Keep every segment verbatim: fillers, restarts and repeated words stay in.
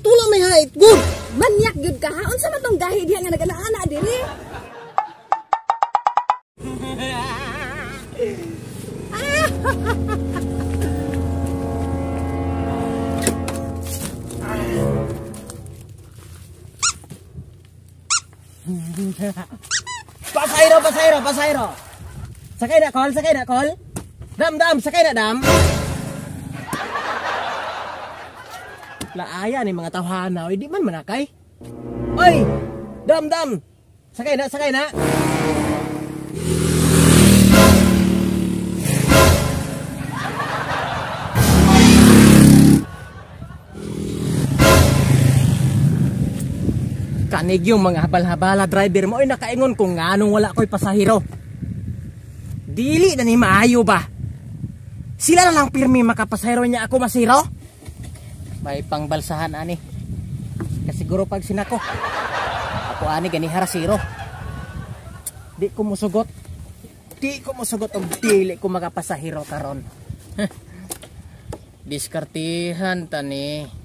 tula may hait good. Manyak gyud ka ha. Unsa man tong gahi diha nga nagana-ana diri? Pasayro, pasayro, pasayro. Sakay na call, sakay na call. Dam, dam, sakay na dam. Laaya ni mga tawhana, oy di man manakay. Oy, dam, dam. Sakay na, sakay na. Kanig yung mga habal-habala driver mo ay nakaingon kung anong wala ko'y pasahero. Dili na ni maayo ba? Sila na lang pirmi makapasahero niya ako masiro? May pangbalsahan ani. Kasiguro pag sinako. Ako ani gani harasiro. Di ko musugot. Di ko musugot og dili ko makapasahero karon. Diskartihan tani.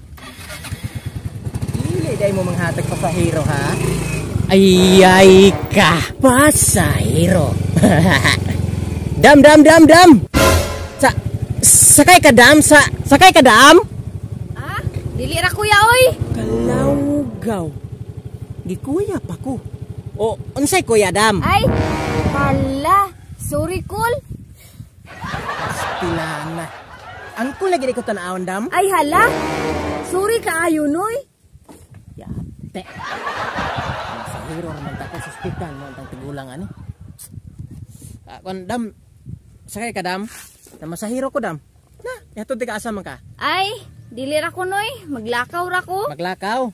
Dili day mo manghatag pasahero ha. Ay ay ka pasahero. Dam dam dam dam. Sa sakay ka dam sa sakay ka dam? Ah, dili ra kuya oy. Kalawgaw. Di kuya pa ko. O unsay kuya dam? Ay, hala. Sorry cool. Pilana. Ang cool lagi ko tanawon dam? Ay hala. Sorry kaayo noy. Yate. Pasahero naman ta ko sa hospital mo ang tigulang ani. Ah, kon dam. Sakay ka dam? Na masahiro ko dam. Na, yato di ka asa man ka? Ay, dili ra ko noy. Maglakaw ra ko. Maglakaw.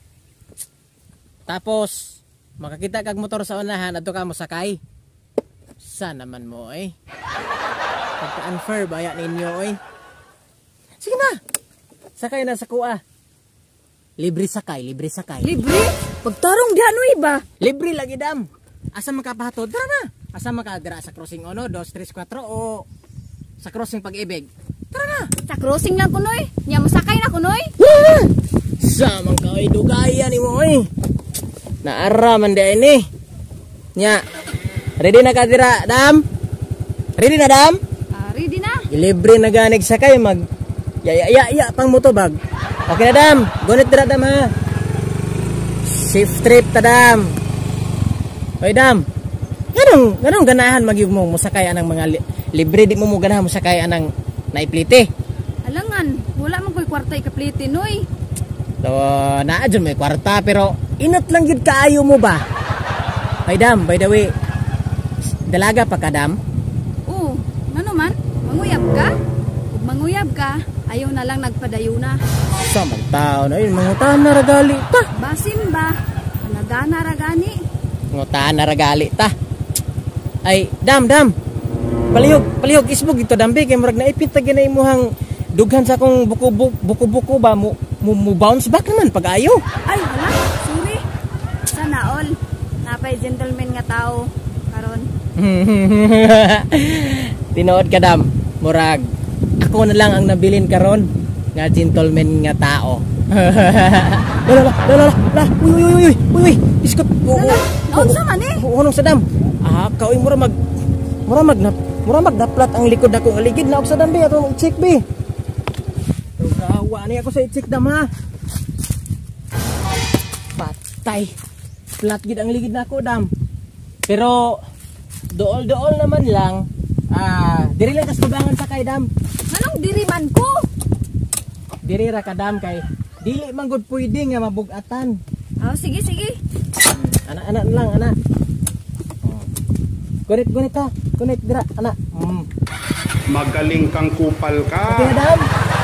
Tapos makakita kag motor sa unahan adto ka mo sakay. Sa naman mo eh. Pagka-unfair baya ninyo eh. Sige na. Sakay na sa kuha. Libre sakay, libre sakay. Libre? Pagtarong diha noy ba? Libre lagi dam. Asa makapahatod? Tara na. Asa makadira sa crossing uno, two, three, four o sa crossing Pag-ibig? Tara na. Sa crossing lang ko noy. Nya masakay na ko noy. Samang ka ay dugaya ni mo eh. Naara man din eh. Nya. Ready na ka dira, dam? Ready na dam? Ah, ready na. Libre na ganig sakay mag ya ya ya, ya pang motobag. Okay na dam. Gunit dira dam ha. Safe trip ta dam. Hoy dam. Ganong ganong ganahan magyug mo musakay anang mga li libre di mo mo ganahan musakay anang naiplite. Alangan, wala man koy kwarta ikaplite noy. So, naa dyan may kwarta pero inot lang yun kaayo mo ba? Hoy dam, by the way, dalaga pa ka dam? Oo, ano man? Manguyab ka? Kung manguyab ka, ayaw na lang nagpadayuna. Samang tao na yun, mangutaan na ragali ta. Basin ba? Nagana ragani. Mangutaan na ragali ta. Ay, dam, dam. Palihog, palihog isbog ito dambi. Kaya marag naipit na ginay mo hang dughan sa akong buko-buko ba mo, mo, mo bounce back naman pag ayaw. Ay, hala, sorry. Sana all. Napay gentleman nga tao. Karon. Tinood ka dam, murag. Ako na lang ang nabilin karon nga gentleman nga tao. Lala, lala, lala, lala. Uy, uy, uy, uy, uy, uy. Iskot. Lala, naunsa man eh. Hunong sa dam. Ah, kauy mura mag mura mag na mura magdaplat ang likod nako nga ligid na og sa dam bi ato i-check bi. Gawa ni ako sa i-check dam ha. Patay. Flat gid ang ligid nako dam. Pero dool-dool naman lang. Ah, diri lang kas tubangan sa kay dam. Anong diriman ko? Diri ra ka dam kay dili man gud pwede nga mabug-atan. Oh, sige, sige. Anak-anak lang, anak. Gunit, gunit ka. Gunit, dira, anak. Mm. Magaling kang kupal ka. Okay, madam.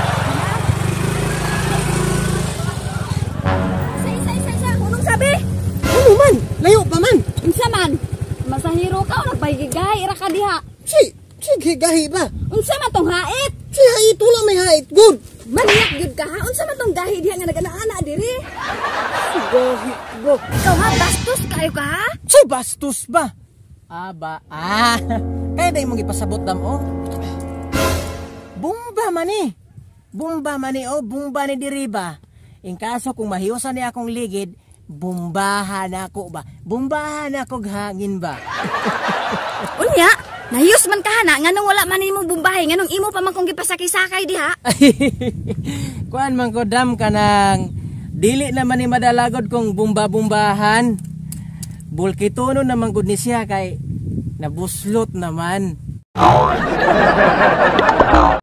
Say, say, say, say. Unong sabi? Ano man? Layo pa man. Unsa man? Masahiro ka o nagpahigigahi ra ka diha? Si, sige, gahi ba? Unsa man tong hait? Si hait, wala may hait. Good. Maniyak gyud ka ha? Unsa man tong gahi diha nga nagana-ana diri? Si gahi, bro. Ikaw ha, bastos kayo ka ha? Si bastos ba? Aba, ah. Kaya dahil mong ipasabot dam, oh. Bumba man eh. Bumba man eh, oh. Bumba ni diri ba? In kaso kung mahiusan ni akong ligid, bumbahan ako ba? Bumbahan ako hangin ba? Unya, nahiyos man ka na, nganong wala man imo bumbahay, nganong imo pa man kong gipasakay-sakay diha. Kuan man ko dam ka nang dili naman ni madalagod kong bumba-bumbahan. Bulkituno naman gud ni siya kay nabuslot naman.